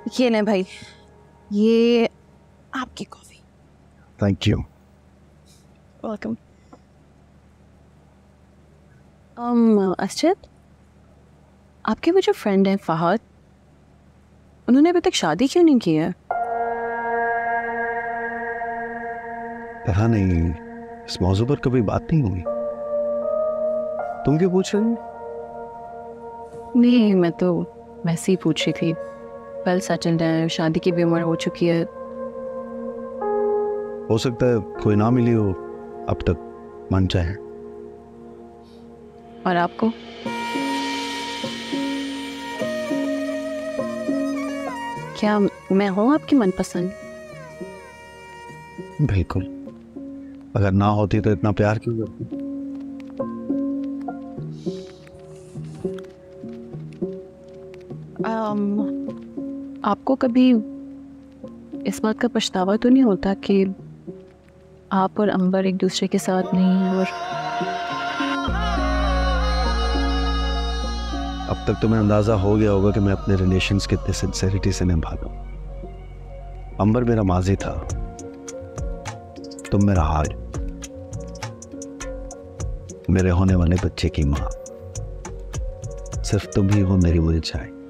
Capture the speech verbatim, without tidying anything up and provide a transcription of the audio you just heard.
ये लें भाई, ये आपकी coffee. Thank you. Welcome. um, Asjad, आपके वो जो फ्रेंड है फहद, उन्होंने अभी तक शादी क्यों नहीं की है? पता नहीं, इस मौजू पर कभी बात नहीं हुई। तुम क्यों पूछ रही हो? नहीं, मैं तो वैसे ही पूछ रही थी। वेल सेटल्ड है, शादी की भी उम्र हो चुकी है। हो सकता है कोई ना मिली हो अब तक मन चाहे। और आपको? क्या मैं हूँ आपकी मनपसंद? बिल्कुल। अगर ना होती तो इतना प्यार क्यों करती? um, आपको कभी इस बात का पछतावा तो नहीं होता कि आप और अंबर एक दूसरे के साथ नहीं? और अब तक तुम्हें अंदाजा हो गया होगा कि मैं अपने रिलेशंस कितने सिंसेरिटी से निभाता हूं। अंबर मेरा माजी था, तुम मेरा हाल, मेरे होने वाले बच्चे की माँ। सिर्फ तुम ही हो मेरी उलझाई।